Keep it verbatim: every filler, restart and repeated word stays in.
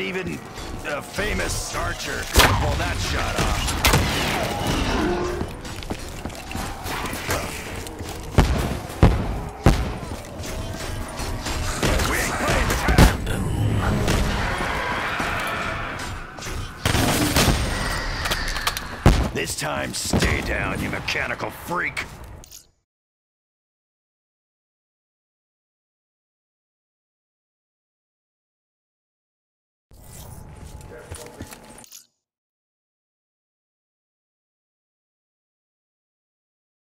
bet even a famous archer could pull that shot off. This time, stay down, you mechanical freak.